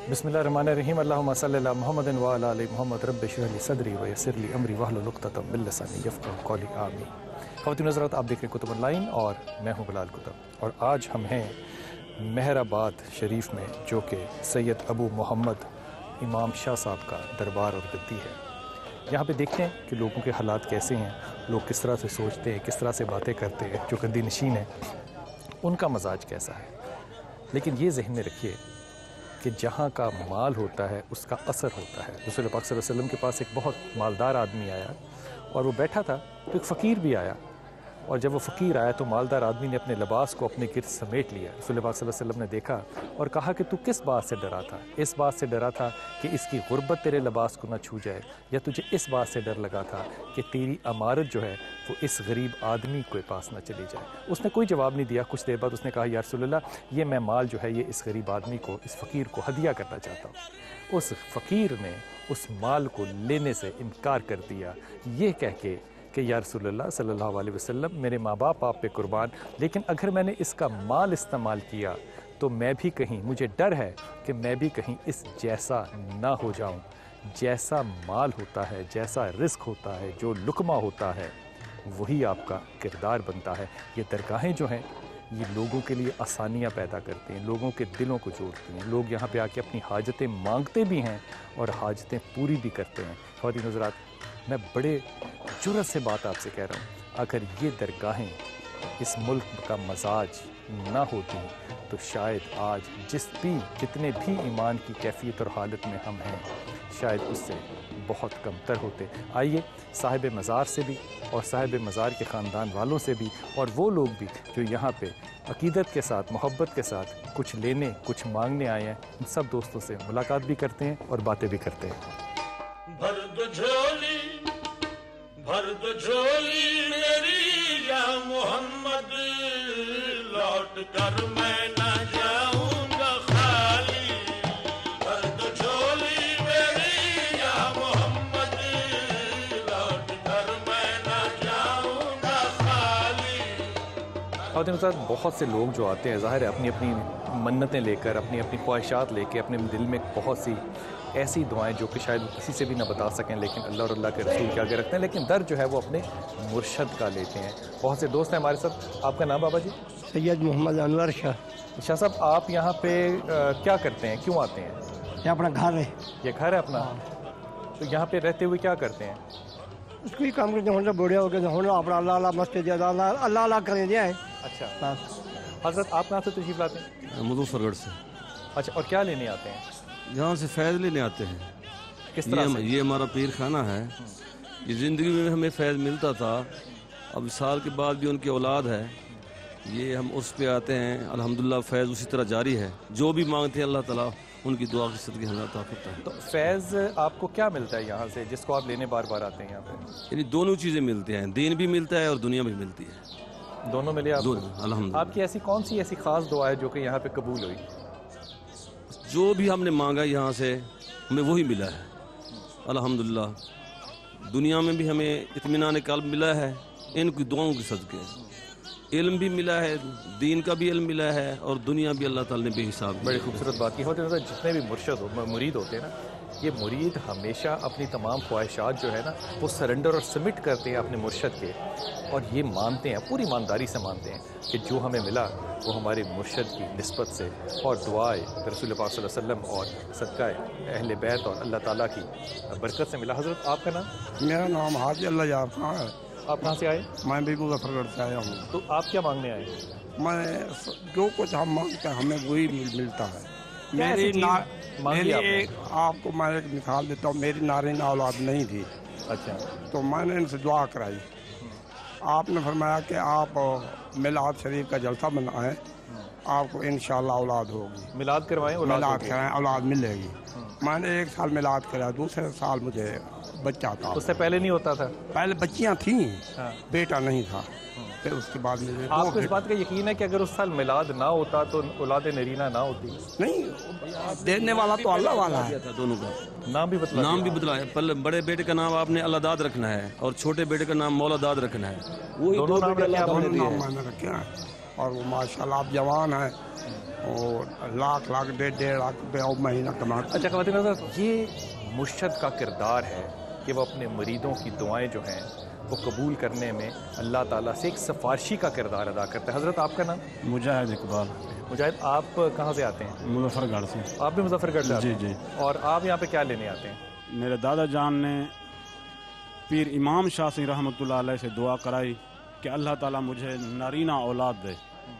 بسم اللہ الرحمن الرحیم اللہم صلی اللہ محمد وعلی آل محمد رب اشرح لی صدری ویسر لی امری واحلل عقدۃ من لسانی یفقہوا قولی آمین۔ خواتین حضرات، آپ دیکھ رہے ہیں کتب آن لائن اور میں ہوں بلال کتب، اور آج ہم ہیں مہر آباد شریف میں، جو کہ سید ابو محمد امام شاہ صاحب کا دربار اور گدی ہے۔ یہاں پہ دیکھتے ہیں کہ لوگوں کے حالات کیسے ہیں، لوگ کس طرح سے سوچتے ہیں، کس طرح سے باتیں کرتے ہیں، جو گدی نشین ہیں ان کا مزاج کیسا ہے۔ لیکن یہ ذہن میں رکھیے کہ جہاں کا مال ہوتا ہے اس کا اثر ہوتا ہے۔ رسول پاک صلی اللہ علیہ وسلم کے پاس ایک بہت مالدار آدمی آیا اور وہ بیٹھا تھا تو ایک فقیر بھی آیا، اور جب وہ فقیر آیا تو مالدار آدمی نے اپنے لباس کو اپنے گرد سمیٹ لیا۔ رسول پاک صلی اللہ علیہ وسلم نے دیکھا اور کہا کہ تو کس بات سے ڈرا تھا؟ اس بات سے ڈرا تھا کہ اس کی غربت تیرے لباس کو نہ چھو جائے، یا تجھے اس بات سے ڈر لگا تھا کہ تیری امارت جو ہے وہ اس غریب آدمی کے پاس نہ چلی جائے؟ اس نے کوئی جواب نہیں دیا۔ کچھ دیر بعد اس نے کہا، یا رسول اللہ، یہ میں مال جو ہے یہ اس غریب آدمی کو، اس فقیر کو ہدیہ کرنا چاہتا ہوں۔ اس فقیر نے اس مال کو لینے سے انکار کر دیا، یہ کہہ کے کہ یا رسول اللہ صلی اللہ علیہ وسلم، میرے ماں باپ آپ پہ قربان، لیکن اگر میں نے اس کا مال استعمال کیا تو میں بھی کہیں، مجھے ڈر ہے کہ میں بھی کہیں اس جیسا نہ ہو جاؤں۔ جیسا مال ہوتا ہے، جیسا رزق ہوتا ہے، جو لقمہ ہوتا ہے، وہی آپ کا کردار بنتا ہے۔ یہ درگاہیں جو ہیں یہ لوگوں کے لیے آسانیاں پیدا کرتی ہیں، لوگوں کے دلوں کو جوڑتی ہیں۔ لوگ یہاں پہ آ کے اپنی حاجتیں مانگتے بھی ہیں اور حاجتیں پوری بھی کرتے ہیں۔ خواتین حضرات، میں بڑے جرأت سے بات آپ سے کہہ رہا ہوں، اگر یہ درگاہیں اس ملک کا مزاج نہ ہوتی تو شاید آج جتنے بھی ایمان کی کیفیت اور حالت میں ہم ہیں، شاید اس سے بہت کم تر ہوتے۔ آئیے صاحب مزار سے بھی اور صاحب مزار کے خاندان والوں سے بھی، اور وہ لوگ بھی جو یہاں پہ عقیدت کے ساتھ، محبت کے ساتھ کچھ لینے کچھ مانگنے آئے ہیں، ان سب دوستوں سے ملاقات بھی کرتے ہیں اور باتیں بھی کرتے ہیں۔ بھر دو جھولی میری یا محمد، لوٹ کر میں نہ جاؤں گا خالی۔ بھر دو جھولی میری یا محمد، لوٹ کر میں نہ جاؤں گا خالی۔ خواتین حضرات، بہت سے لوگ جو آتے ہیں، ظاہر ہے اپنی اپنی منتیں لے کر، اپنی اپنی خواہشات لے کے، اپنے دل میں بہت سی ایسی دعائیں جو کہ شاید کسی سے بھی نہ بتا سکیں، لیکن اللہ اور اللہ کے رسول کے آگے رکھتے ہیں، لیکن در جو ہے وہ اپنے مرشد کا لیتے ہیں۔ بہت سے دوست ہیں ہمارے ساتھ۔ آپ کا نام بابا جی؟ سید محمد انور شاہ۔ شاہ صاحب، آپ یہاں پہ کیا کرتے ہیں، کیوں آتے ہیں؟ یہ اپنا گھر ہے۔ یہ گھر ہے اپنا؟ تو یہاں پہ رہتے ہوئے کیا کرتے ہیں؟ اس کو ہی کام کرتے ہیں، بوڑھے ہو گئے ہونا اپنا اللہ اللہ مسجد اللہ اللہ کریں دیا ہے۔ اچھا حضرت، آپ کہاں سے تشریف لاتے ہیں؟ مظفر گڑھ سے۔ اچھا، اور کیا لینے آتے ہیں؟ یہاں سے فیض لینے آتے ہیں۔ کس طرح سے؟ یہ ہمارا پیر خانہ ہے۔ یہ زندگی میں ہمیں فیض ملتا تھا، اب سال کے بعد بھی ان کی اولاد ہے، یہ ہم اس پہ آتے ہیں، الحمدللہ فیض اسی طرح جاری ہے۔ جو بھی مانگتے ہیں اللہ تعالیٰ ان کی دعا کے صدقے ہمیں عطا کرتا ہے۔ تو فیض آپ کو کیا ملتا ہے یہاں سے، جس کو آپ لینے بار بار آتے ہیں یہاں پہ؟ یعنی دونوں چیزیں ملتی ہیں، دین بھی ملتا ہے اور دنیا بھی ملتی ہے، دونوں ملے آپ کو؟ الحمدللہ۔ آپ کی ایسی کون سی ایسی خاص دعا ہے جو کہ یہاں پہ قبول ہوئی؟ جو بھی ہم نے مانگا یہاں سے ہمیں وہی ملا ہے الحمدللہ۔ دنیا میں بھی ہمیں اطمینان قلب ملا ہے ان کی دعاؤں کے صدقے، علم بھی ملا ہے، دین کا بھی علم ملا ہے، اور دنیا بھی اللہ تعالیٰ نے بے حساب۔ بڑی خوبصورت بات کی ہوتی ہے۔ جتنے بھی مرید ہوتے ہیں نا، یہ مرید ہمیشہ اپنی تمام خواہشات جو ہے نا وہ سرنڈر اور سبمٹ کرتے ہیں اپنے مرشد کے، اور یہ مانتے ہیں، پوری ایمانداری سے مانتے ہیں کہ جو ہمیں ملا وہ ہمارے مرشد کی نسبت سے اور دعائے رسول پاک صلی اللہ علیہ وسلم اور صدقہ اہل بیت اور اللہ تعالیٰ کی برکت سے ملا۔ حضرت، آپ کا نام؟ میرا نام حاجی اللہ یار خان ہے۔ آپ کہاں سے آئے؟ میں بھی مظفر گڑھ سے آیا ہوں۔ تو آپ کیا مانگنے آئے؟ میں جو کچھ ہم مانگتے ہیں ہمیں وہی ملتا ہے۔ آپ کو میں ایک مثال دیتا ہوں، میری نارینہ اولاد نہیں تھی، اچھا، تو میں نے ان سے دعا کرائی۔ آپ نے فرمایا کہ آپ میلاد شریف کا جلسہ بنائیں، آپ کو انشاءاللہ اولاد ہوگی۔ میلاد کروائیں، میلاد کرائیں، اولاد ملے گی۔ میں نے ایک سال میلاد کرایا، دوسرے سال مجھے بچہ تھا۔ اس سے پہلے نہیں ہوتا تھا؟ پہلے بچیاں تھیں، بیٹا نہیں تھا۔ پھر اس کے بعد مجھے آپ کو اس بات کا یقین ہے کہ اگر اس سال میلاد نہ ہوتا تو اولاد نرینہ نہ ہوتی؟ نہیں، دینے والا تو اللہ والا ہے۔ دونوں کا نام بھی بتلا؟ نام بھی بتلایا۔ پہلے بڑے بیٹے کا نام آپ نے اللہ داد رکھنا ہے، اور چھوٹے بیٹے کا نام مولا داد رکھنا ہے۔ وہی دونوں نام رکھے آپ نے؟ نام میں نے رکھا ہے۔ اور وہ ماشاءاللہ آپ جوان ہیں، اور لاکھ 1.5 لاکھ روپے اور مہینہ کماتے. اچھا خواتین حضرات، یہ مرشد کا کردار ہے کہ وہ اپنے مریدوں کی دعائیں جو ہیں وہ قبول کرنے میں اللہ تعالیٰ سے ایک سفارشی کا کردار ادا کرتا ہے. حضرت آپ کا نام؟ مجاہد اقبال. مجاہد، آپ کہاں سے آتے ہیں؟ مظفر گڑھ سے. آپ بھی مظفر گڑھ سے آتے ہیں؟ جی. اور آپ یہاں پہ کیا لینے آتے ہیں؟ میرے دادا جان نے پیر امام شاہ سی رحمۃ اللہ علیہ سے دعا کرائی کہ اللہ تعالیٰ مجھے نارینہ اولاد دے.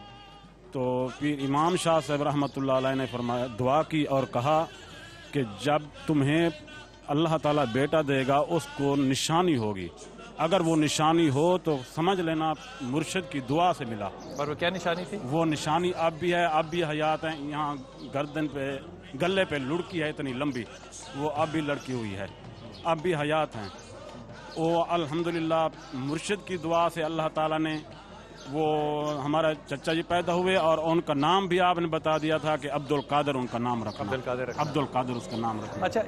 تو پیر امام شاہ صاحب رحمۃ اللہ علیہ نے فرمایا، دعا کی اور کہا کہ جب تمہیں اللہ تعالیٰ بیٹا دے گا اس کو نشانی ہوگی، اگر وہ نشانی ہو تو سمجھ لینا مرشد کی دعا سے ملا. اور وہ کیا نشانی تھی؟ وہ نشانی اب بھی ہے، اب بھی حیات ہیں. یہاں گردن پہ گلے پہ لڑکی ہے اتنی لمبی، وہ اب بھی لڑکی ہوئی ہے، اب بھی حیات ہیں. وہ الحمدللہ مرشد کی دعا سے اللہ تعالیٰ نے، وہ ہمارا چچا جی پیدا ہوئے اور ان کا نام بھی آپ نے بتا دیا تھا کہ عبد القادر ان کا نام رکھنا. عبد القادر اس کا نام رکھنا. اچھا،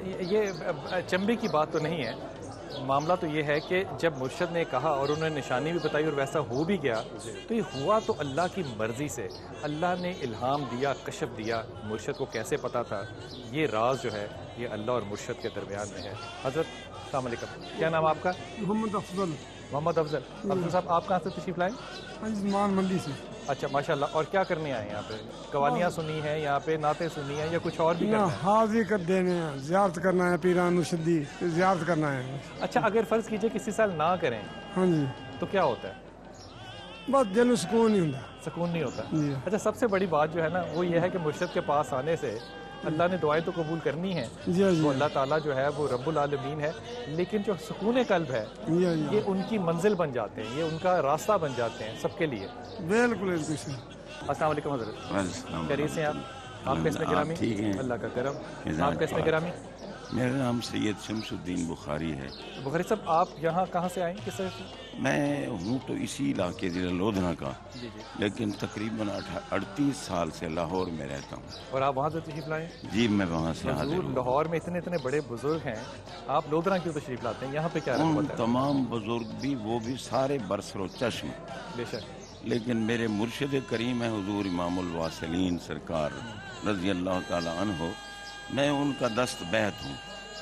یہ چمبے کی بات تو نہیں ہے، معاملہ تو یہ ہے کہ جب مرشد نے کہا اور انہوں نے نشانی بھی بتائی اور ویسا ہو بھی گیا، تو یہ ہوا تو اللہ کی مرضی سے. اللہ نے الہام دیا، کشف دیا. مرشد کو کیسے پتا تھا؟ یہ راز جو ہے یہ اللہ اور مرشد کے درمیان میں ہے. حضرت السلام علیکم، کیا نام آپ کا؟ محمد افضل. محمد افضل. افضل صاحب، آپ کہاں سے تشریف لائیں؟ مان منڈی سے. اچھا، ماشاءاللہ. اور کیا کرنے آئے ہیں یہاں پہ؟ قوالیاں سنی ہیں یہاں پہ، نعتیں سنی ہیں، یا کچھ اور بھی کرنا ہے؟ حاضری کر دینے ہیں، زیارت کرنا ہے پیران مرشدی، زیارت کرنا ہے. اچھا، اگر فرض کیجئے کسی سال نہ کریں ہاں جی، تو کیا ہوتا ہے؟ بس دل میں سکون نہیں ہوتا. سکون نہیں ہوتا. جی. اچھا، سب سے بڑی بات جو ہے نا وہ یہ ہے کہ مرشد کے پاس آنے سے اللہ نے دعائیں تو قبول کرنی ہیں. جی جی. تو اللہ تعالیٰ جو ہے وہ رب العالمین ہے، لیکن جو سکون قلب ہے جی جی. یہ ان کی منزل بن جاتے ہیں، یہ ان کا راستہ بن جاتے ہیں سب کے لیے. بالکل. السلام علیکم حضرت، خیریت سے آپ کا اسم گرامی؟ اللہ کا کرم. آپ کا اسم گرامی؟ میرا نام سید شمس الدین بخاری ہے. بخاری صاحب، آپ یہاں کہاں سے آئیں؟ کس طرح سے؟ میں ہوں تو اسی علاقے ضلع لودھنا کا، جی جی. لیکن تقریباً 38 سال سے لاہور میں رہتا ہوں. اور آپ وہاں سے تشریف لائیں؟ جی، میں وہاں سے حاضر حضور، ہوں. لاہور میں اتنے بڑے بزرگ ہیں، آپ لودھنا کیوں تشریف لاتے ہیں؟ یہاں پہ کیا ان رغبت ہے؟ تمام بزرگ بھی، وہ بھی سارے برسر و چشم، بے شک. لیکن میرے مرشد کریم ہے حضور امام الواصلین سرکار رضی اللہ تعالی عنہ. میں ان کا دست بیعت ہوں،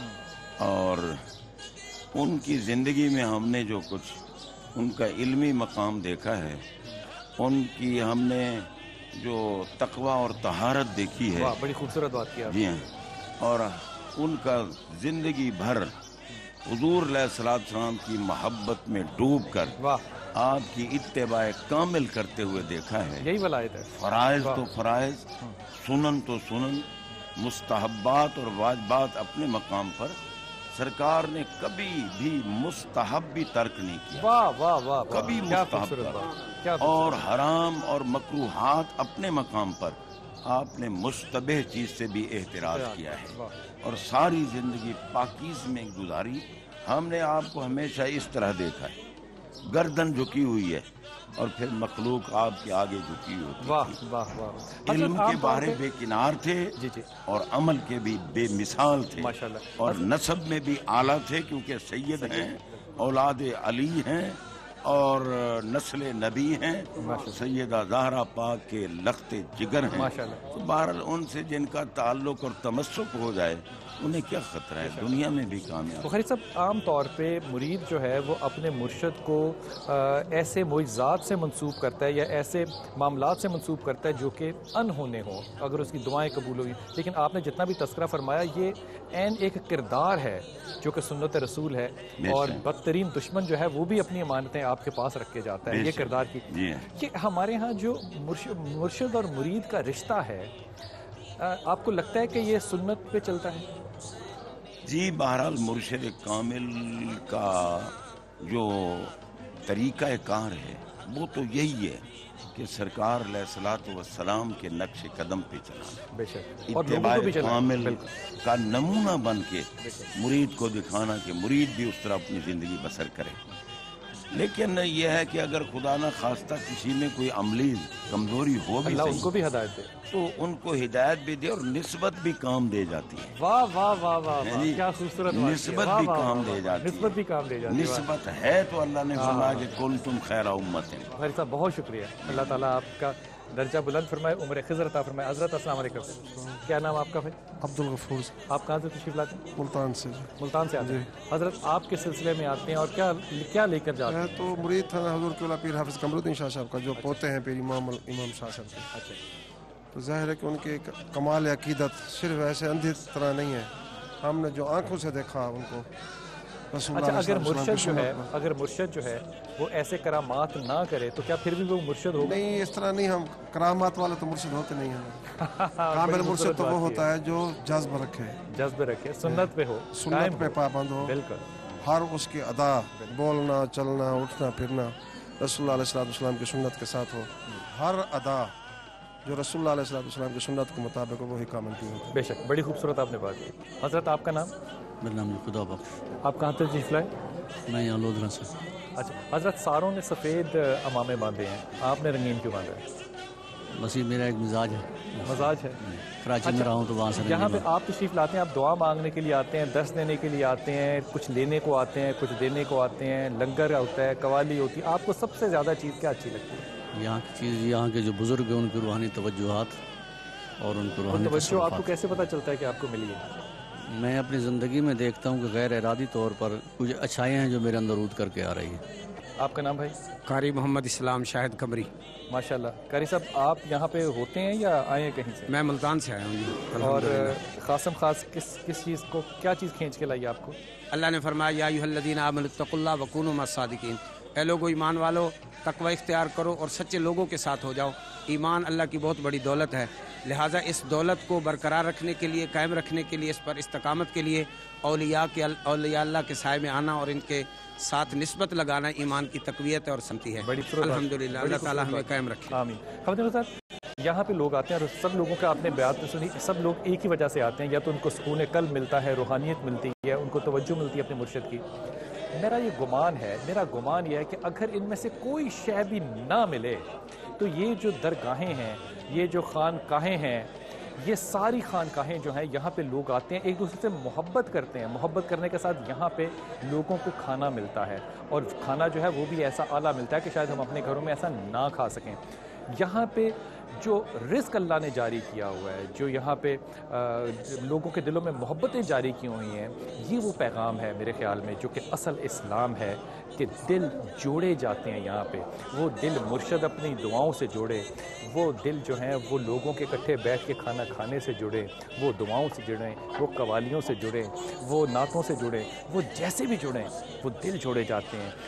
اور ان کی زندگی میں ہم نے جو کچھ ان کا علمی مقام دیکھا ہے، ان کی ہم نے جو تقوی اور طہارت دیکھی ہے. واہ، بڑی خوبصورت بات کی آپ. جی ہاں. اور ان کا زندگی بھر حضور علیہ السلام کی محبت میں ڈوب کر واہ، آپ کی اتباع کامل کرتے ہوئے دیکھا ہے. یہی ولایت ہے. فرائض تو فرائض، سنن تو سنن، مستحبات اور واجبات اپنے مقام پر. سرکار نے کبھی بھی مستحب بھی ترک نہیں کیا، واہ واہ واہ، کبھی کیا مستحب خوبصورت ترک. بات، کیا اور حرام اور مکروہات اپنے مقام پر آپ نے مشتبہ چیز سے بھی احتراز کیا ہے، اور ساری زندگی پاکیز میں گزاری. ہم نے آپ کو ہمیشہ اس طرح دیکھا ہے، گردن جھکی ہوئی ہے اور پھر مخلوق آپ کے آگے جھکی ہوتی. واہ واہ واہ. علم کے بارے بے کنار تھے، جی جی، اور عمل کے بھی بے مثال تھے، ماشاءاللہ. اور نسب میں بھی اعلیٰ تھے، کیونکہ سید ہیں، اولاد علی ہیں، اور نسل نبی ہیں، سیدہ زہرا پاک کے لخت جگر ہیں. ماشاءاللہ. تو بہرحال ان سے جن کا تعلق اور تمسک ہو جائے انہیں کیا خطرہ ہے، دنیا میں بھی کامیاب. بخاری صاحب، عام طور پہ مرید جو ہے وہ اپنے مرشد کو ایسے معجزات سے منسوب کرتا ہے یا ایسے معاملات سے منسوب کرتا ہے جو کہ انہونے ہوں اگر اس کی دعائیں قبول ہوئی. لیکن آپ نے جتنا بھی تذکرہ فرمایا یہ عین ایک کردار ہے جو کہ سنت رسول ہے، اور بدترین دشمن جو ہے وہ بھی اپنی امانتیں آپ کے پاس رکھ کے جاتا ہے. یہ کردار کی کہ ہمارے ہاں جو مرشد اور مرید کا رشتہ ہے، آپ کو لگتا ہے کہ یہ سنت پہ چلتا ہے؟ جی، بہرحال مرشد کامل کا جو طریقہ کار ہے وہ تو یہی ہے کہ سرکار علیہ الصلوۃ والسلام کے نقش قدم پہ چلانا، بے شک، اور اتباع لوگوں کو بھی چلانا. کامل کا نمونہ بن کے مرید کو دکھانا کہ مرید بھی اس طرح اپنی زندگی بسر کرے. لیکن یہ ہے کہ اگر خدا نہ خواستہ کسی میں کوئی عملی کمزوری ہو بھی اللہ ان صحیح کو بھی ہدایت دے. تو ان کو ہدایت بھی دے اور نسبت بھی کام دے جاتی ہے. واہ واہ واہ واہ واہ، یعنی کیا خوبصورت بات ہے. نسبت واہ بھی واہ کام واہ دے واہ، جاتی ہے. نسبت بھی کام دے جاتی ہے. نسبت ہے تو اللہ نے فرمایا کہ کنتم خیر امت. بھائی صاحب بہت شکریہ. اللہ تعالیٰ آپ کا درجہ بلند فرمائے، عمر خضر عطا فرمائے. حضرت السلام علیکم. کیا نام آپ کا بھائی؟ عبد الغفور آپ کہاں سے تشریف لاتے ہیں؟ ملتان سے. ملتان سے آتے ہیں. حضرت آپ کس سلسلے میں آتے ہیں اور کیا لے کر جاتے ہیں؟ میں تو مرید تھا حضور قبلہ پیر حافظ قمرالدین شاہ صاحب کا، جو پوتے ہیں پیر امام شاہ صاحب کے. اچھا. تو ظاہر ہے کہ ان کی کمال عقیدت صرف ایسے اندھی طرح نہیں ہے. ہم نے جو آنکھوں سے دیکھا ان کو رسول اچھا، اللہ اگر صلی اللہ علیہ وسلم کی سنت اگر مرشد جو ہے وہ ایسے کرامات نہ کرے تو کیا پھر بھی وہ مرشد میں ہوگا؟ نہیں، اس طرح نہیں. ہم کرامات والے تو مرشد ہوتے نہیں ہیں. کامل مرشد تو وہ ہوتا ہے جو جذب رکھے، جذب رکھے، سنت پہ ہو، سنت پہ پابند ہو. بالکل. ہر اس کی ادا، بولنا چلنا اٹھنا پھرنا رسول اللہ علیہ السلام کی سنت کے ساتھ ہو. ہر ادا جو رسول اللہ علیہ السلام کی سنت کے مطابق ہو وہی کامل کی ہوتی ہے. بے شک، بڑی خوبصورت آپ نے بات کی. حضرت آپ کا نام؟ میرا نام خدا بخش. آپ کہاں تشریف لائے؟ میں یہاں لودھرا سے. اچھا حضرت، ساروں نے سفید امامے باندھے ہیں، آپ نے رنگین کیوں باندھا ہے؟ بس یہ میرا ایک مزاج ہے. مزاج ہے. کراچی میں رہا ہوں تو وہاں سے یہاں پہ آپ تشریف لاتے ہیں، آپ دعا مانگنے کے لیے آتے ہیں، درس دینے کے لیے آتے ہیں، کچھ لینے کو آتے ہیں، کچھ دینے کو آتے ہیں، لنگر ہوتا ہے، قوالی ہوتی ہے. آپ کو سب سے زیادہ چیز کیا اچھی لگتی ہے؟ یہاں کی چیز، یہاں کے جو بزرگ ہیں ان کی روحانی توجہات اور ان کو روحانی توجہ آپ کو تصرفات. کیسے پتہ چلتا ہے کہ آپ کو ملی ہے؟ میں اپنی زندگی میں دیکھتا ہوں کہ غیر ارادی طور پر کچھ اچھائیاں ہیں جو میرے اندر رود کر کے آ رہی ہیں. آپ کا نام بھائی؟ قاری محمد اسلام شاہد قمری. ماشاءاللہ. قاری صاحب آپ یہاں پہ ہوتے ہیں یا آئے ہیں کہیں سے؟ میں ملتان سے آیا ہوں جی. اور قاسم خاص کس چیز کو، کیا چیز کھینچ کے لائی آپ کو؟ اللہ نے فرمایا یا ایھا الذین آمنوا اتقوا اللہ وکونوا مع الصادقین. اے لوگو ایمان والو، تقوی اختیار کرو اور سچے لوگوں کے ساتھ ہو جاؤ. ایمان اللہ کی بہت بڑی دولت ہے، لہٰذا اس دولت کو برقرار رکھنے کے لیے، قائم رکھنے کے لیے، اس پر استقامت کے لیے اولیاء اللہ کے سائے میں آنا اور ان کے ساتھ نسبت لگانا ایمان کی تقویت اور سمتی ہے. الحمدللہ اللہ تعالیٰ ہمیں قائم رکھے. آمین. خبر صاحب، یہاں پہ لوگ آتے ہیں اور سب لوگوں کا آپ نے بیان تو سنی، سب لوگ ایک ہی وجہ سے آتے ہیں، یا تو ان کو سکون قلب ملتا ہے، روحانیت ملتی ہے، ان کو توجہ ملتی ہے اپنے مرشد کی. میرا گمان یہ ہے کہ اگر ان میں سے کوئی شے بھی نہ ملے تو یہ جو درگاہیں ہیں، یہ جو خانقاہیں ہیں، یہ ساری خانقاہیں جو ہیں یہاں پہ لوگ آتے ہیں، ایک دوسرے سے محبت کرتے ہیں. محبت کرنے کے ساتھ یہاں پہ لوگوں کو کھانا ملتا ہے، اور کھانا جو ہے وہ بھی ایسا اعلیٰ ملتا ہے کہ شاید ہم اپنے گھروں میں ایسا نہ کھا سکیں. یہاں پہ جو رزق اللہ نے جاری کیا ہوا ہے، جو یہاں پہ لوگوں کے دلوں میں محبتیں جاری کی ہوئی ہیں، یہ وہ پیغام ہے میرے خیال میں جو کہ اصل اسلام ہے، کہ دل جوڑے جاتے ہیں یہاں پہ. وہ دل مرشد اپنی دعاؤں سے جوڑے، وہ دل جو ہیں وہ لوگوں کے اکٹھے بیٹھ کے کھانا کھانے سے جڑے، وہ دعاؤں سے جڑیں، وہ قوالیوں سے جڑیں، وہ نعتوں سے جڑیں، وہ جیسے بھی جڑیں، وہ دل جوڑے جاتے ہیں.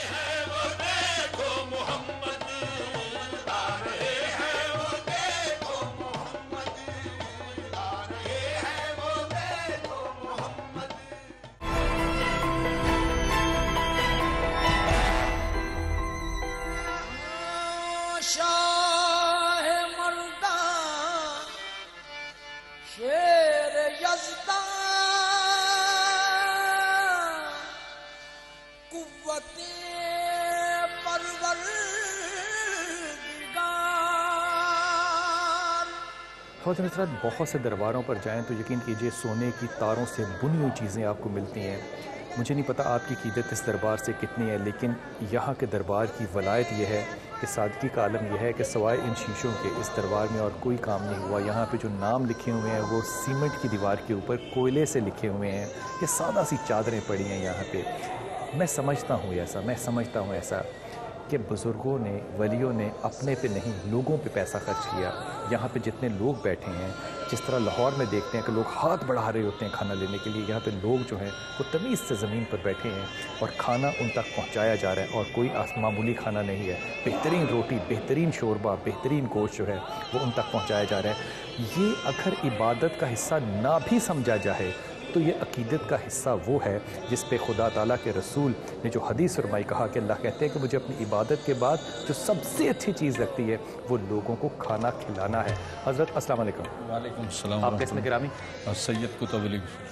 خواتین حضرات، بہت سے درباروں پر جائیں تو یقین کیجئے سونے کی تاروں سے بنی ہوئی چیزیں آپ کو ملتی ہیں. مجھے نہیں پتہ آپ کی عقیدت اس دربار سے کتنی ہے، لیکن یہاں کے دربار کی ولایت یہ ہے کہ سادگی کا عالم یہ ہے کہ سوائے ان شیشوں کے اس دربار میں اور کوئی کام نہیں ہوا. یہاں پہ جو نام لکھے ہوئے ہیں وہ سیمنٹ کی دیوار کے اوپر کوئلے سے لکھے ہوئے ہیں. یہ سادہ سی چادریں پڑی ہیں یہاں پہ. میں سمجھتا ہوں ایسا کہ بزرگوں نے، ولیوں نے اپنے پہ نہیں لوگوں پہ پیسہ خرچ کیا. یہاں پہ جتنے لوگ بیٹھے ہیں، جس طرح لاہور میں دیکھتے ہیں کہ لوگ ہاتھ بڑھا رہے ہوتے ہیں کھانا لینے کے لیے، یہاں پہ لوگ جو ہیں وہ تمیز سے زمین پر بیٹھے ہیں اور کھانا ان تک پہنچایا جا رہا ہے. اور کوئی معمولی کھانا نہیں ہے، بہترین روٹی، بہترین شوربہ، بہترین گوشت جو ہے وہ ان تک پہنچایا جا رہا ہے. یہ اگر عبادت کا حصہ نہ بھی سمجھا جائے تو یہ عقیدت کا حصہ وہ ہے جس پہ خدا تعالیٰ کے رسول نے جو حدیث فرمائی، کہا کہ اللہ کہتے ہیں کہ مجھے اپنی عبادت کے بعد جو سب سے اچھی چیز لگتی ہے وہ لوگوں کو کھانا کھلانا ہے. حضرت السلام علیکم. وعلیکم السلام. آپ کا اسم گرامی؟ سید کتب علی.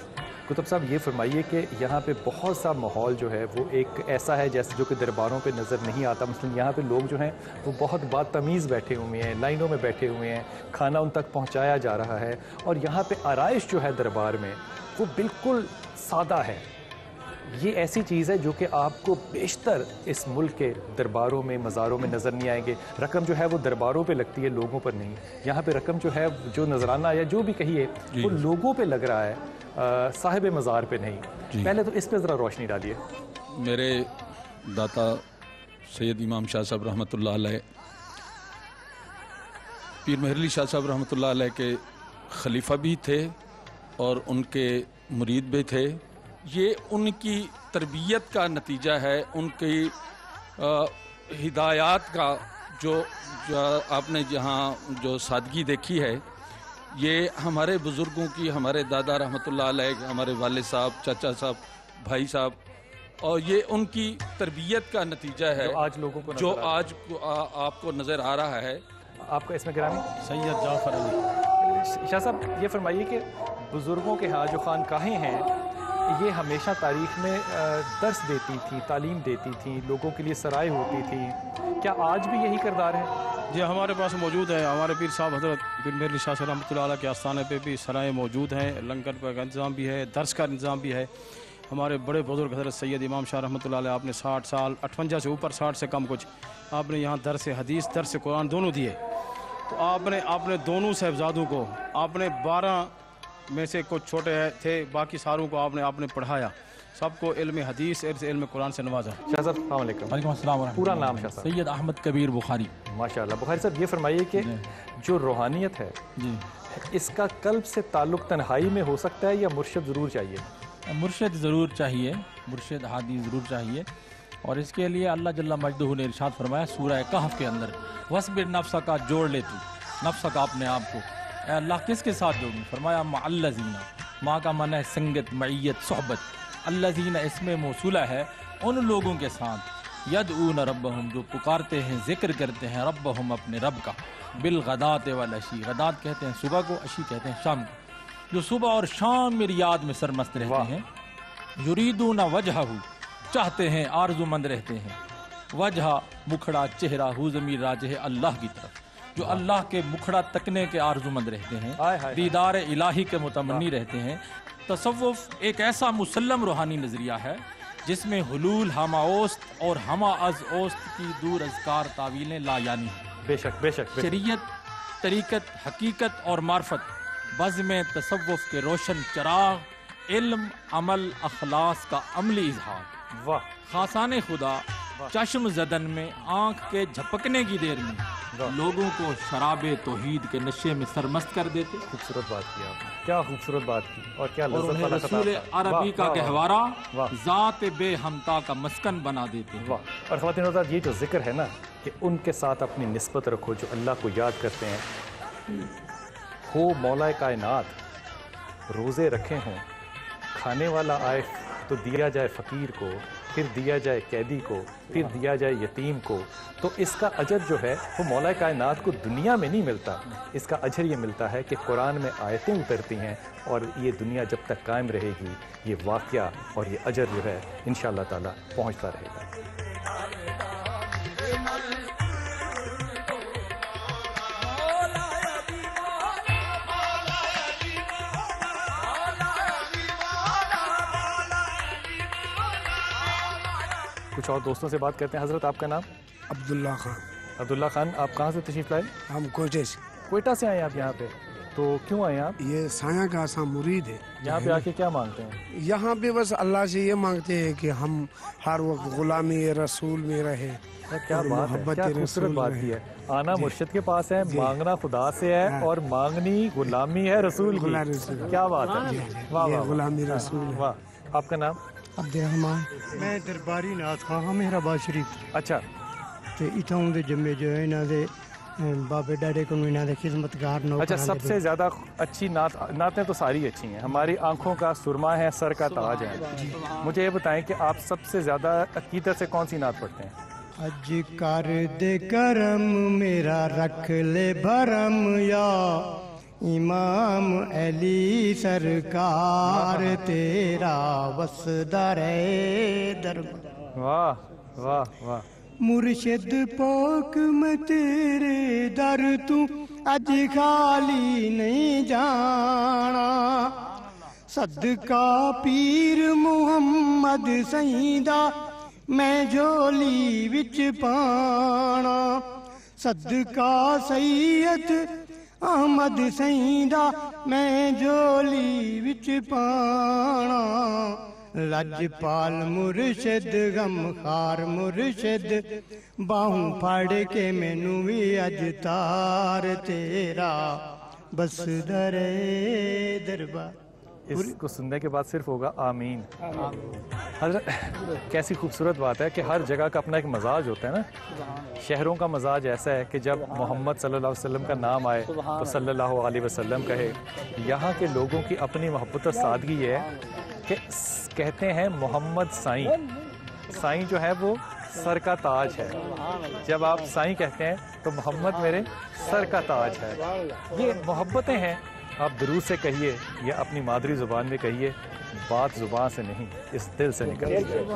کتب صاحب یہ فرمائیے کہ یہاں پہ بہت سا ماحول جو ہے وہ ایک ایسا ہے جیسے جو کہ درباروں پہ نظر نہیں آتا. مثلاً یہاں پہ لوگ جو ہیں وہ بہت بدتمیز بیٹھے ہوئے ہیں, لائنوں میں بیٹھے ہوئے ہیں, کھانا ان تک پہنچایا جا رہا ہے, اور یہاں پہ آرائش جو ہے دربار میں وہ بالکل سادہ ہے. یہ ایسی چیز ہے جو کہ آپ کو بیشتر اس ملک کے درباروں میں, مزاروں میں نظر نہیں آئیں گے. رقم جو ہے وہ درباروں پہ لگتی ہے, لوگوں پر نہیں. یہاں پہ رقم جو ہے, جو نذرانہ یا جو بھی کہیے, وہ لوگوں پہ لگ رہا ہے, صاحب مزار پہ نہیں. پہلے تو اس پہ ذرا روشنی ڈالیے. میرے داتا سید امام شاہ صاحب رحمۃ اللہ علیہ, پیر مہر علی شاہ صاحب رحمۃ اللہ علیہ کے خلیفہ بھی تھے اور ان کے مرید بھی تھے. یہ ان کی تربیت کا نتیجہ ہے, ان کی ہدایات کا جو آپ نے جہاں جو سادگی دیکھی ہے, یہ ہمارے بزرگوں کی, ہمارے دادا رحمۃ اللہ علیہ, ہمارے والد صاحب, چاچا صاحب, بھائی صاحب, اور یہ ان کی تربیت کا نتیجہ ہے جو آج آپ کو نظر آ رہا ہے. آپ کا اس میں گرامی سید جعفر علی شاہ صاحب یہ فرمائیے کہ بزرگوں کے ہاں جو خانقاہیں ہیں یہ ہمیشہ تاریخ میں درس دیتی تھی, تعلیم دیتی تھیں, لوگوں کے لیے سرائے ہوتی تھی. کیا آج بھی یہی کردار ہے؟ جی ہمارے پاس موجود ہے. ہمارے پیر صاحب حضرت پیر مہر علی شاہ صاحب رحمۃ اللہ علیہ کے آستانے پہ بھی سرائے موجود ہیں, لنگر کا انتظام بھی ہے, درس کا انتظام بھی ہے. ہمارے بڑے بزرگ حضرت سید امام شاہ رحمۃ اللہ علیہ, آپ نے 60 سال 58 سے اوپر, 60 سے کم کچھ, آپ نے یہاں درس حدیث, درس قرآن دونوں دیے. تو آپ نے دونوں صاحبزادوں کو, آپ نے 12 میں سے کچھ چھوٹے تھے, باقی ساروں کو آپ نے پڑھایا, سب کو علم حدیث, علم قرآن سے نوازا. شاہ صاحب السلام علیکم. وعلیکم السلام ورحمۃ اللہ. پورا نام شاہ صاحب؟ سید احمد کبیر بخاری. ماشاءاللہ. بخاری صاحب یہ فرمائیے کہ جو روحانیت ہے اس کا قلب سے تعلق تنہائی میں ہو سکتا ہے یا مرشد ضرور چاہیے؟ مرشد ضرور چاہیے, مرشد ہادی ضرور چاہیے, اور اس کے لیے اللہ جل مجدہ نے ارشاد فرمایا سورہ کہف کے اندر, وَاصْبِرْ نَفْسَکَ کا جوڑ لے تو نفس کا اپنے آپ کو. اے اللہ کس کے ساتھ جوڑوں؟ فرمایا مع الذین, ماں کا معنی ہے سنگت, معیت, صحبت. الذین اس میں موصولہ ہے ان لوگوں کے ساتھ, یدعون ربہم جو پکارتے ہیں, ذکر کرتے ہیں ربہم اپنے رب کا, بالغداۃ والعشی, غدات کہتے ہیں صبح کو, عشی کہتے ہیں شام کو, جو صبح اور شام میری یاد میں سرمست رہتے ہیں. یریدون وجہہ چاہتے ہیں, آرزو مند رہتے ہیں, وجہ مکھڑا چہرہ, ہو ضمیر راجع ہے اللہ کی طرف, جو اللہ کے مکھڑا تکنے کے آرزو مند رہتے ہیں, دیدار الہی کے متمنی رہتے ہیں. تصوف ایک ایسا مسلم روحانی نظریہ ہے جس میں حلول ہمہ اوست اور ہمہ از اوست کی دور اذکار تعویلیں لا یعنی ہیں. بے شک بے شک. شریعت, طریقت, حقیقت اور معرفت بزم تصوف کے روشن چراغ, علم, عمل, اخلاص کا عملی اظہار. واہ. خاصان خدا چشم زدن میں آنکھ کے جھپکنے کی دیر میں لوگوں کو شراب توحید کے نشے میں سرمست کر دیتے. خوبصورت بات کی آپ نے, کیا خوبصورت بات کی, اور کیا اور انہیں رسول عربی کا گہوارہ ذات بے ہمتا کا مسکن بنا دیتے. واہ. اور خواتین حضرات یہ جو ذکر ہے نا کہ ان کے ساتھ اپنی نسبت رکھو جو اللہ کو یاد کرتے ہیں, ہو مولا کائنات, روزے رکھے ہوں, کھانے والا آئے تو دیا جائے فقیر کو, پھر دیا جائے قیدی کو, پھر دیا جائے یتیم کو, تو اس کا اجر جو ہے وہ مولا کائنات کو دنیا میں نہیں ملتا. اس کا اجر یہ ملتا ہے کہ قرآن میں آیتیں اترتی ہیں, اور یہ دنیا جب تک قائم رہے گی یہ واقعہ اور یہ اجر جو ہے انشاءاللہ تعالی پہنچتا رہے گا. کچھ اور دوستوں سے بات کرتے ہیں. حضرت آپ کا نام؟ عبداللہ خان. عبداللہ خان, آپ کہاں سے تشریف لائے؟ ہم کوئٹہ سے. کوئٹہ سے آئے آپ یہاں پہ, تو کیوں آئے آپ؟ یہ سایہ کا آسان مرید ہے. یہاں پہ آ کے کیا مانگتے ہیں؟ یہاں پہ بس اللہ سے یہ مانگتے ہیں کہ ہم ہر وقت غلامی رسول میں رہے. کیا بات ہے, کیا خوبصورت بات کی ہے. آنا مرشد کے پاس ہے, مانگنا خدا سے ہے, اور مانگنی غلامی ہے رسول کی. کیا بات ہے, واہ غلامی رسول. واہ. آپ کا نام؟ عبد الرحمان. میں درباری نات خواہ میرا باد شریف. اچھا. تو اتوں دے جمے جو ہے انہاں دے بابے ڈاڈے کو انہاں دے خدمتگار نوکر. اچھا, سب سے زیادہ اچھی نعتیں تو ساری اچھی ہیں, ہماری آنکھوں کا سرما ہے, سر کا تاج ہے. مجھے یہ بتائیں کہ آپ سب سے زیادہ عقیدت سے کون سی نعت پڑھتے ہیں؟ اج کر دے کرم میرا رکھ لے بھرم یا امام علی سرکار تیرا وسدا رہے دربار. واہ واہ واہ. مرشد پاک میں تیرے در تو اج خالی نہیں جانا. صدقہ پیر محمد سیدہ میں جھولی وچ پانا. صدقہ سید احمد سیدہ میں جھولی وچ پانا. لجپال مرشد غمخار مرشد باہوں پھاڑ کے مینوں وی اج تار تیرا بس درے دربار. اس کو سننے کے بعد صرف ہوگا آمین. حضرت کیسی خوبصورت بات ہے کہ ہر جگہ کا اپنا ایک مزاج ہوتا ہے نا. شہروں کا مزاج ایسا ہے کہ جب محمد صلی اللہ علیہ وسلم کا نام آئے تو صلی اللہ علیہ وسلم کہے. یہاں کے لوگوں کی اپنی محبت اور سادگی یہ ہے کہ کہتے ہیں محمد سائیں. سائیں جو ہے وہ سر کا تاج ہے. جب آپ سائیں کہتے ہیں تو محمد میرے سر کا تاج ہے. یہ محبتیں ہیں. آپ درود سے کہیے یا اپنی مادری زبان میں کہیے, بات زبان سے نہیں اس دل سے نکلتی ہے.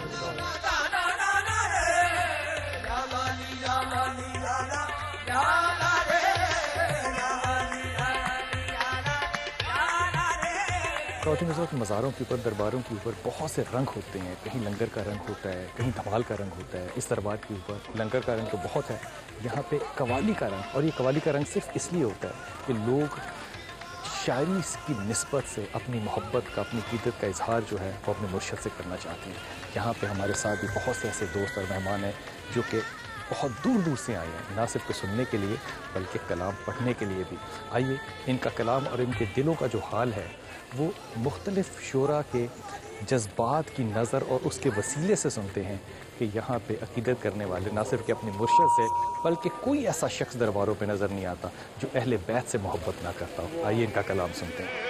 خواتین حضرات, مزاروں کے اوپر درباروں کے اوپر بہت سے رنگ ہوتے ہیں. کہیں لنگر کا رنگ ہوتا ہے, کہیں دھمال کا رنگ ہوتا ہے. اس دربار کے اوپر لنگر کا رنگ تو بہت ہے. یہاں پہ قوالی کا رنگ, اور یہ قوالی کا رنگ صرف اس لیے ہوتا ہے کہ لوگ شاعری کی نسبت سے اپنی محبت کا, اپنی عقیدت کا اظہار جو ہے وہ اپنے مرشد سے کرنا چاہتے ہیں. یہاں پہ ہمارے ساتھ بھی بہت سے ایسے دوست اور مہمان ہیں جو کہ بہت دور دور سے آئے ہیں, نہ صرف سننے کے لیے بلکہ کلام پڑھنے کے لیے بھی. آئیے ان کا کلام اور ان کے دلوں کا جو حال ہے وہ مختلف شعراء کے جذبات کی نظر اور اس کے وسیلے سے سنتے ہیں کہ یہاں پہ عقیدت کرنے والے نہ صرف کہ اپنے مرشد سے بلکہ کوئی ایسا شخص درباروں پہ نظر نہیں آتا جو اہل بیت سے محبت نہ کرتا ہو. آئیے ان کا کلام سنتے ہیں.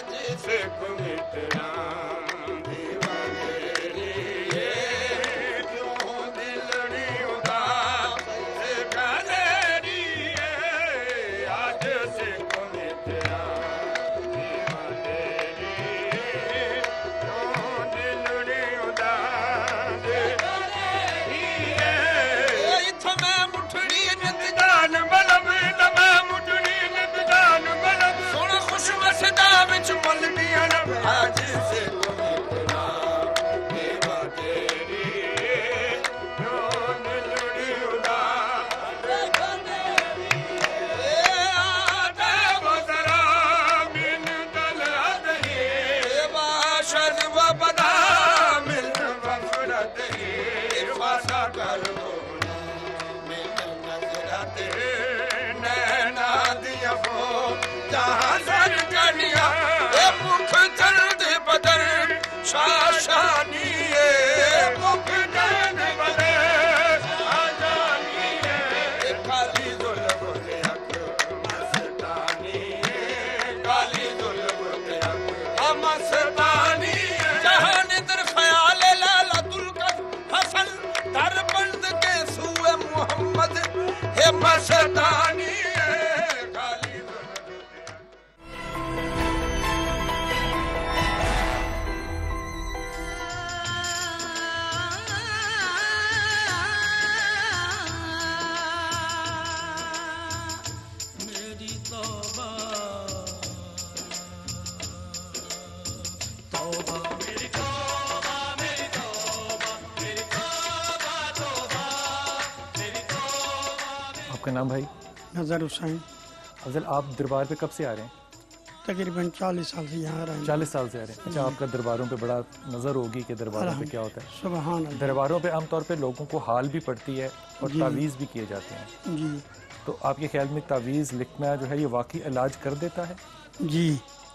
آپ کا نام بھائی؟ نظر حسین. افضل, آپ دربار پہ کب سے آ رہے ہیں؟ تقریباً 40 سال سے یہاں رہے ہیں. 40 سال سے آ رہے ہیں. اچھا, آپ کا درباروں پہ بڑا نظر ہوگی کہ درباروں پہ کیا ہوتا ہے. سبحان اللہ. درباروں پہ عام طور پہ لوگوں کو حال بھی پڑتی ہے اور تعویذ بھی کیے جاتے ہیں. جی. تو آپ کے خیال میں تعویذ لکھنا جو ہے یہ واقعی علاج کر دیتا ہے؟ جی,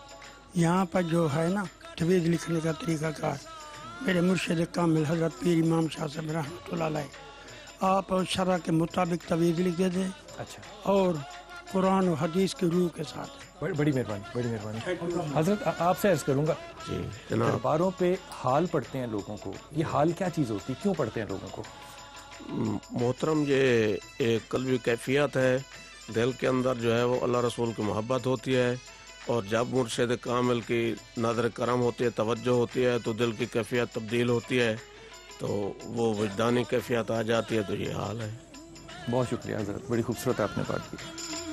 یہاں پر جو ہے نا تعویذ لکھنے کا طریقہ کار میرے مرشد کامل حضرت پیر امام شاہ صاحب رحمۃ اللہ علیہ آپ شرع کے مطابق تعویذ لکھ دے دیں. اچھا. اور قرآن و حدیث کی روح کے ساتھ. بڑی مہربانی, بڑی مہربانی. حضرت آپ سے عرض کروں گا, جی جناب, درباروں پہ حال پڑھتے ہیں لوگوں کو, یہ حال کیا چیز ہوتی ہے, کیوں پڑھتے ہیں لوگوں کو؟ محترم, یہ ایک قلبی کیفیت ہے دل کے اندر جو ہے وہ اللہ رسول کی محبت ہوتی ہے، اور جب مرشد کامل کی نظر کرم ہوتی ہے، توجہ ہوتی ہے، تو دل کی کیفیت تبدیل ہوتی ہے، تو وہ وجدانی کیفیت آ جاتی ہے. تو یہ حال ہے. بہت شکریہ حضرت، بڑی خوبصورت آپ نے بات کی.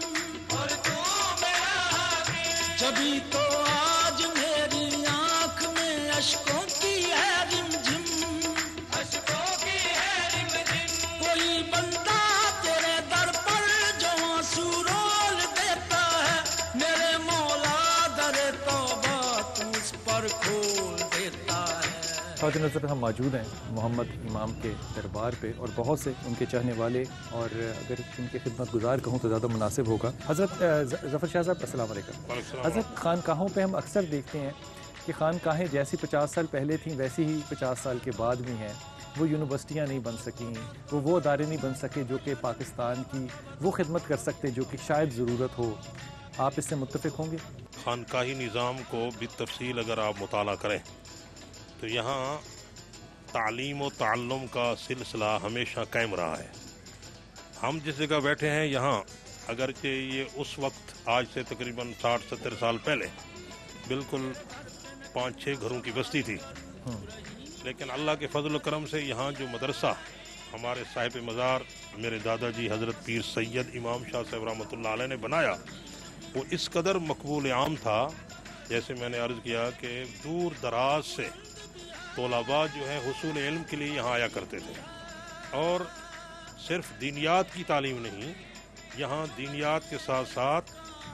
جبھی تو آج میری آنکھ میں اشکوں کی ہے رمجھم، اشکوں کی ہے رمجھم، کوئی بندہ تیرے در پر جو آنسو رول دیتا ہے، میرے مولا در توبہ تو اس پر کھول دیتا ہے. خواتین حضرت، ہم موجود ہیں محمد امام کے دربار پہ، اور بہت سے ان کے چاہنے والے، اور اگر ان کے خدمت گزار کہوں تو زیادہ مناسب ہوگا. حضرت ظفر شاہ صاحب السلام علیکم. حضرت، خانقاہوں پہ ہم اکثر دیکھتے ہیں کہ خانقاہیں جیسی 50 سال پہلے تھیں ویسی ہی 50 سال کے بعد بھی ہیں. وہ یونیورسٹیاں نہیں بن سکیں، وہ ادارے نہیں بن سکے جو کہ پاکستان کی وہ خدمت کر سکتے جو کہ شاید ضرورت ہو. آپ اس سے متفق ہوں گے؟ خانقاہی نظام کو بالتفصیل اگر آپ مطالعہ کریں تو یہاں تعلیم و تعلم کا سلسلہ ہمیشہ قائم رہا ہے. ہم جس جگہ بیٹھے ہیں یہاں، اگرچہ یہ اس وقت آج سے تقریباً 60-70 سال پہلے بالکل 5-6 گھروں کی بستی تھی، لیکن اللہ کے فضل و کرم سے یہاں جو مدرسہ ہمارے صاحب مزار میرے دادا جی حضرت پیر سید امام شاہ صاحب رحمۃ اللہ علیہ نے بنایا، وہ اس قدر مقبول عام تھا. جیسے میں نے عرض کیا کہ دور دراز سے طلباء جو ہے حصول علم کے لیے یہاں آیا کرتے تھے، اور صرف دینیات کی تعلیم نہیں، یہاں دینیات کے ساتھ ساتھ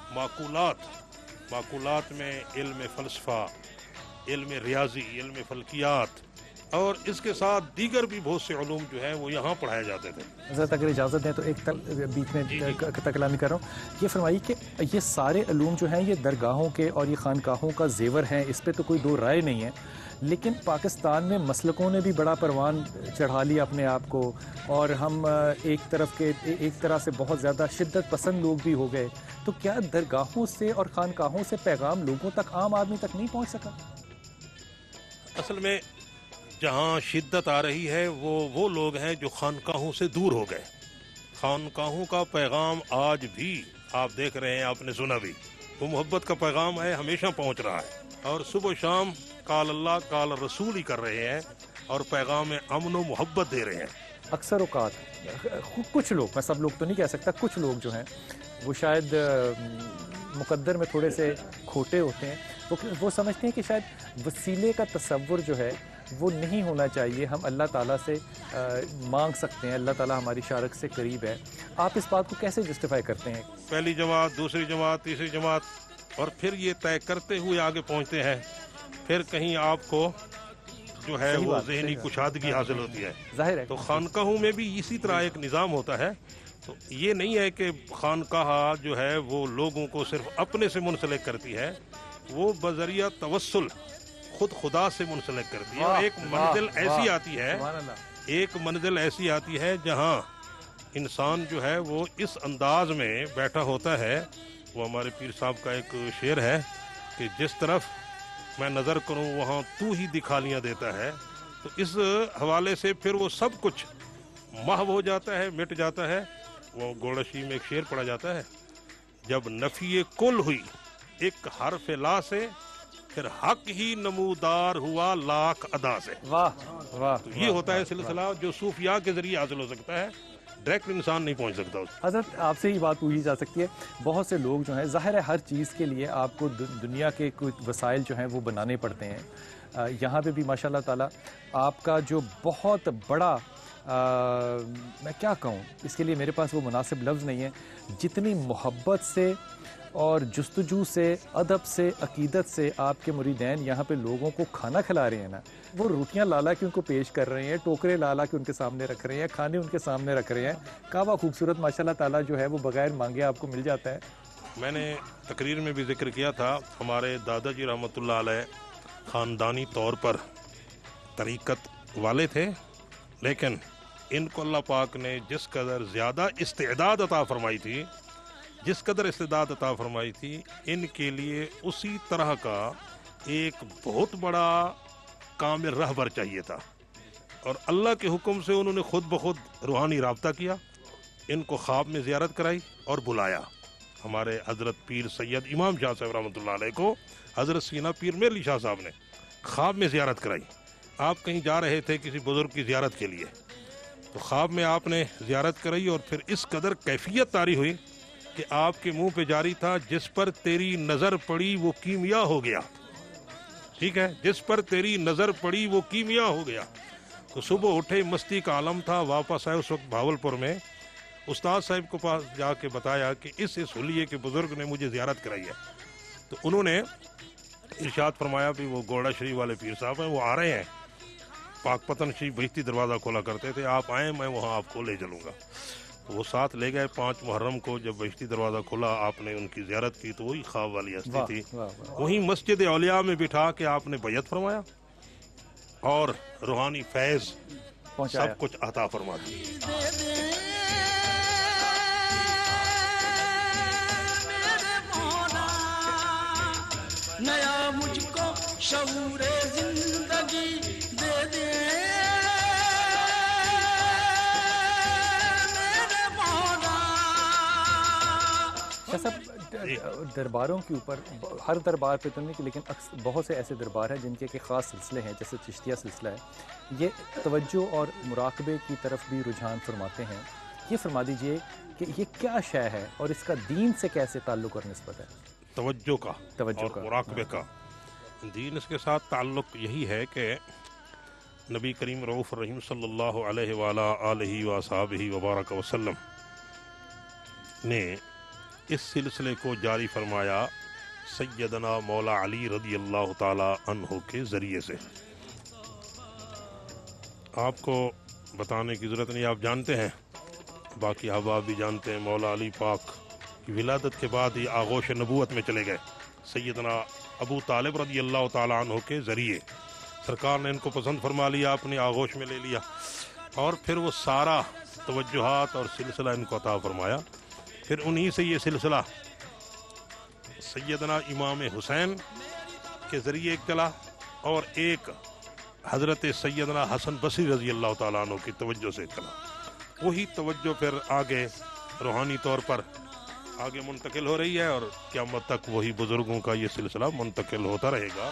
معقولات میں علم فلسفہ، علم ریاضی، علم فلکیات، اور اس کے ساتھ دیگر بھی بہت سے علوم جو ہیں وہ یہاں پڑھائے جاتے تھے. حضرت اگر اجازت دیں تو ایک بیچ میں تکلامی کر رہا ہوں. یہ فرمائیے کہ یہ سارے علوم جو ہیں یہ درگاہوں کے اور یہ خانقاہوں کا زیور ہیں، اس پہ تو کوئی دو رائے نہیں ہے، لیکن پاکستان میں مسلکوں نے بھی بڑا پروان چڑھا لیا اپنے آپ کو، اور ہم ایک طرح سے بہت زیادہ شدت پسند لوگ بھی ہو گئے. تو کیا درگاہوں سے اور خانقاہوں سے پیغام لوگوں تک، عام آدمی تک نہیں پہنچ سکا؟ اصل میں جہاں شدت آ رہی ہے وہ لوگ ہیں جو خانقاہوں سے دور ہو گئے. خانقاہوں کا پیغام آج بھی آپ دیکھ رہے ہیں، آپ نے سنا بھی، وہ محبت کا پیغام ہے، ہمیشہ پہنچ رہا ہے، اور صبح و شام قال اللہ قال رسول ہی کر رہے ہیں، اور پیغام امن و محبت دے رہے ہیں. اکثر اوقات کچھ لوگ، میں سب لوگ تو نہیں کہہ سکتا، کچھ لوگ جو ہیں وہ شاید مقدر میں تھوڑے سے کھوٹے ہوتے ہیں. وہ سمجھتے ہیں کہ شاید وسیلے کا تصور جو ہے وہ نہیں ہونا چاہیے، ہم اللہ تعالیٰ سے مانگ سکتے ہیں، اللہ تعالیٰ ہماری شارک سے قریب ہے. آپ اس بات کو کیسے جسٹیفائی کرتے ہیں؟ پہلی جماعت، دوسری جماعت، تیسری جماعت، اور پھر یہ طے کرتے ہوئے آگے پہنچتے ہیں، پھر کہیں آپ کو جو ہے وہ ذہنی کشادگی حاصل ہوتی ہے. ظاہر ہے. تو خانقاہوں میں بھی اسی طرح ایک نظام ہوتا ہے. تو یہ نہیں ہے کہ خانقاہ جو ہے وہ لوگوں کو صرف اپنے سے منسلک کرتی ہے، وہ بذریعہ توسل خود خدا سے منسلک کرتی ہے. اور ایک منزل ایسی آتی ہے جہاں انسان جو ہے وہ اس انداز میں بیٹھا ہوتا ہے. وہ ہمارے پیر صاحب کا ایک شعر ہے کہ جس طرف میں نظر کروں وہاں تو ہی دکھالیاں دیتا ہے. تو اس حوالے سے پھر وہ سب کچھ محو ہو جاتا ہے، مٹ جاتا ہے. وہ گوڑشی میں ایک شعر پڑھا جاتا ہے، جب نفی کل ہوئی ایک حرف لا سے، پھر حق ہی نمودار ہوا لاکھ ادا سے. واہ واہ. تو یہ ہوتا ہے سلسلہ جو صوفیاء کے ذریعے حاصل ہو سکتا ہے، ڈائریکٹ انسان نہیں پہنچ سکتا. حضرت آپ سے ہی بات پوچھی جا سکتی ہے، بہت سے لوگ جو ہیں، ظاہر ہے ہر چیز کے لیے آپ کو دنیا کے کچھ وسائل جو ہیں وہ بنانے پڑتے ہیں. یہاں پہ بھی ماشاء اللہ تعالیٰ آپ کا جو بہت بڑا میں کیا کہوں، اس کے لیے میرے پاس وہ مناسب لفظ نہیں ہے، جتنی محبت سے اور جستجو سے، ادب سے، عقیدت سے آپ کے مریدین یہاں پہ لوگوں کو کھانا کھلا رہے ہیں نا، وہ روٹیاں لالا کے ان کو پیش کر رہے ہیں، ٹوکرے لالا کے ان کے سامنے رکھ رہے ہیں، کھانے ان کے سامنے رکھ رہے ہیں. کعبہ خوبصورت ماشاء اللہ تعالیٰ جو ہے وہ بغیر مانگے آپ کو مل جاتا ہے. میں نے تقریر میں بھی ذکر کیا تھا، ہمارے دادا جی رحمۃ اللہ علیہ خاندانی طور پر طریقت والے تھے، لیکن ان کو اللہ پاک نے جس قدر زیادہ استعداد عطا فرمائی تھی، جس قدر استعداد عطا فرمائی تھی، ان کے لیے اسی طرح کا ایک بہت بڑا کامل رہبر چاہیے تھا. اور اللہ کے حکم سے انہوں نے خود بخود روحانی رابطہ کیا، इनको ख्वाब में ज़ियारत कराई और बुलाया। हमारे हज़रत पीर सैयद इमाम शाह साहब रहमतुल्लाह अलैह को हज़रत सीना पीर मेरली शाह साहब ने ख्वाब में ज़ियारत कराई। आप कहीं जा रहे थे किसी बुज़ुर्ग की ज़ियारत के लिए, तो ख्वाब में आपने ज़ियारत कराई और फिर इस कदर कैफियत तारी हुई कि आपके मुंह पे जारी था, जिस पर तेरी नज़र पड़ी वो कीमिया हो गया। ठीक है, जिस पर तेरी नज़र पड़ी वो कीमिया हो गया। तो सुबह उठे, मस्ती का आलम था, वापस आए। उस वक्त भावलपुर में उस्ताद साहब को पास जाके बताया कि इस हुलिये के बुज़ुर्ग ने मुझे ज़ियारत कराई है। तो उन्होंने इरशाद फरमाया भी वो गोड़ा शरीफ वाले पीर साहब हैं, वो आ रहे हैं। पाकपतन शरीफ बहिश्ती दरवाज़ा खोला करते थे, आप आए मैं वहाँ आपको ले चलूँगा। तो वो साथ ले गए। 5 मुहर्रम को जब बहिश्ती दरवाज़ा खोला, आपने उनकी ज़ियारत की तो वही ख्वाब वाली हस्ती थी। वहीं मस्जिद औलिया में बिठा के आपने बैयत फरमाया और रूहानी फैज़ सब कुछ अता फरमा दिया। नया मुझको शऊरे जिंदगी दे दे मेरे मौला। सब दरबारों के ऊपर, हर दरबार पे तो नहीं कि लेकिन बहुत से ऐसे दरबार हैं जिनके के ख़ास सिलसिले हैं, जैसे चिश्तिया सिलसिला है, ये तवज्जो और मुराकबे की तरफ भी रुझान फरमाते हैं। ये फरमा दीजिए कि ये क्या शय है और इसका दीन से कैसे ताल्लुक़ और निस्बत है? तवज्जो का और मुराकबे का। दीन इसके साथ ताल्लुक़ यही है कि नबी करीम रऊफ़ रहीम सल्लल्लाहु अलैहि वालैहि वसहबिहि वबारक वसल्लम ने इस सिलसिले को जारी फरमाया सैयदना मौला अली रज़ी अल्लाह ताला अन्हु के ज़रिए से। आपको बताने की ज़रूरत नहीं, आप जानते हैं, बाकी अहबाब भी जानते हैं। मौला अली पाक की विलादत के बाद ही आगोश नबूवत में चले गए। सैयदना अबू तालिब रज़ी अल्लाह ताला अन्हु के ज़रिए सरकार ने इनको पसंद फरमा लिया, अपने आगोश में ले लिया और फिर वो सारा तवज्जुहात और सिलसिला इनको अता फरमाया। फिर उन्हीं से ये सिलसिला सैयदना इमाम हुसैन के ज़रिए एक चला और एक हज़रत सैयदना हसन बसरी रज़ी अल्लाह ताला अन्हु की तवज्जो से चला। वही तवज्जो फिर आगे रूहानी तौर पर आगे मुंतकिल हो रही है और क़यामत तक वही बुज़ुर्गों का ये सिलसिला मुंतकिल होता रहेगा।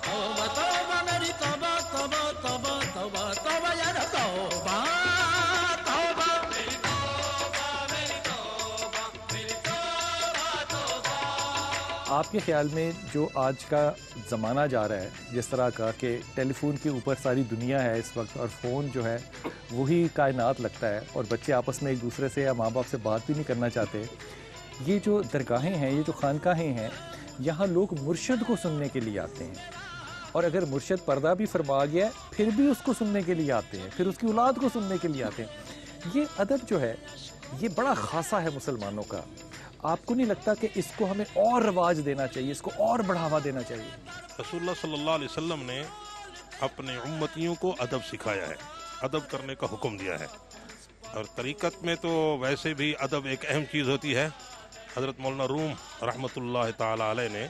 आपके ख्याल में जो आज का ज़माना जा रहा है, जिस तरह का कि टेलीफोन के ऊपर सारी दुनिया है इस वक्त और फ़ोन जो है वही कायनात लगता है और बच्चे आपस में एक दूसरे से या माँ बाप से बात भी नहीं करना चाहते, ये जो दरगाहें हैं, ये जो खानकाहें हैं, यहाँ लोग मुर्शद को सुनने के लिए आते हैं और अगर मुर्शद पर्दा भी फरमा गया फिर भी उसको सुनने के लिए आते हैं, फिर उसकी औलाद को सुनने के लिए आते हैं। ये अदब जो है ये बड़ा खासा है मुसलमानों का। आपको नहीं लगता कि इसको हमें और रवाज देना चाहिए, इसको और बढ़ावा देना चाहिए? रसूलुल्लाह सल्लल्लाहु अलैहि वसल्लम ने अपने उम्मतियों को अदब सिखाया है, अदब करने का हुक्म दिया है और तरीक़त में तो वैसे भी अदब एक अहम चीज़ होती है। हज़रत मौलाना रूम रहमतुल्लाह ताला अलैह ने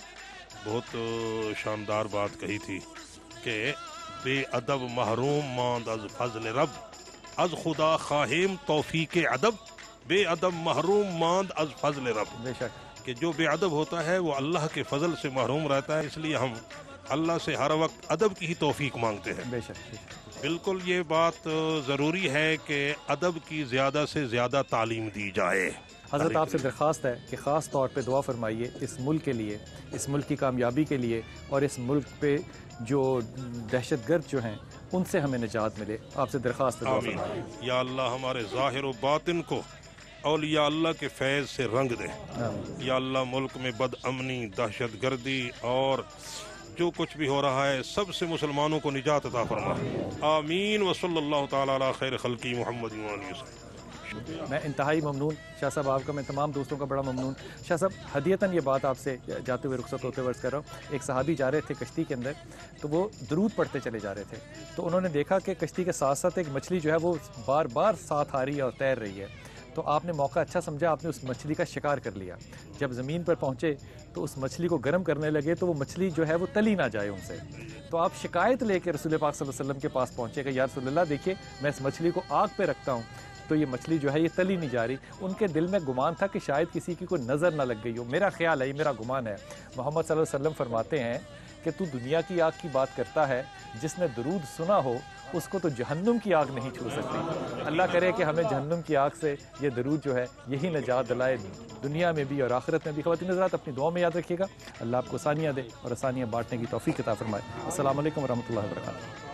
बहुत शानदार बात कही थी कि बेअदब महरूम मांद अज फज़ल रब अज खुदा खाहिम तौफीक अदब बेअदब महरूम मांद अज फज़ल रब। बेशक कि जो बेअदब होता है वो अल्लाह के फजल से महरूम रहता है, इसलिए हम अल्लाह से हर वक्त अदब की ही तौफीक मांगते हैं। बेशक बिल्कुल ये बात ज़रूरी है कि अदब की ज़्यादा से ज़्यादा तालीम दी जाए। हज़रत आपसे दरख्वास्त है कि ख़ास तौर पे दुआ फरमाइए इस मुल्क के लिए, इस मुल्क की कामयाबी के लिए और इस मुल्क पे जो दहशतगर्द जो हैं उनसे हमें निजात मिले। आपसे दरख्वास्त है दुआ फरमाइए। या अल्लाह हमारे ज़ाहिर व बातिन को औलिया अल्लाह के फैज़ से रंग दे। या अल्लाह मुल्क में बदअमनी, दहशतगर्दी और जो कुछ भी हो रहा है सबसे मुसलमानों को निजात अता फरमा। आमीन व सल्लल्लाहु तआला अला खैर खल्की मुहम्मद व आलिहि वसल्लम। मैं इंतहाई ममनून शाह साहब आपका, मैं तमाम दोस्तों का बड़ा ममनून। शाह साहब हदियतन ये बात आपसे जाते हुए रुखसत होते वर्ष कर रहा हूँ। एक सहाबी जा रहे थे कश्ती के अंदर, तो वो दरूद पढ़ते चले जा रहे थे, तो उन्होंने देखा कि कश्ती के साथ साथ एक मछली जो है वो बार बार साथ आ रही है और तैर रही है। تو آپ نے موقع اچھا سمجھا، آپ نے اس مچھلی کا شکار کر لیا. جب زمین پر پہنچے تو اس مچھلی کو گرم کرنے لگے تو وہ مچھلی جو ہے وہ تلی نہ جائے ان سے. تو آپ شکایت لے کے رسول پاک صلی اللہ علیہ وسلم کے پاس پہنچے کہ یا رسول اللہ دیکھیے میں اس مچھلی کو آگ پہ رکھتا ہوں تو یہ مچھلی جو ہے یہ تلی نہیں جا رہی. ان کے دل میں گمان تھا کہ شاید کسی کی کوئی نظر نہ لگ گئی ہو. میرا خیال ہے، یہ میرا گمان ہے. محمد صلی اللہ علیہ وسلم فرماتے ہیں کہ تو دنیا کی آگ کی بات کرتا ہے، جس نے درود سنا ہو اس کو تو جہنم کی آگ نہیں چھو سکتی. اللہ کرے کہ ہمیں جہنم کی آگ سے یہ درود جو ہے یہی نجات دلائے، دنیا میں بھی اور آخرت میں بھی. خواتین حضرات اپنی دعاؤں میں یاد رکھیے گا. اللہ آپ کو آسانیاں دے اور آسانیاں بانٹنے کی توفیق عطا فرمائے. السلام علیکم ورحمۃ اللہ وبرکاتہ.